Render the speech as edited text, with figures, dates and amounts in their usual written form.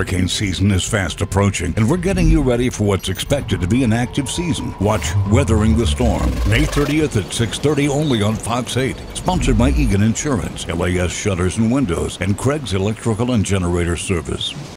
Hurricane season is fast approaching, and we're getting you ready for what's expected to be an active season. Watch Weathering the Storm, May 30th at 6:30 only on Fox 8. Sponsored by Egan Insurance, LAS Shutters and Windows, and Craig's Electrical and Generator Service.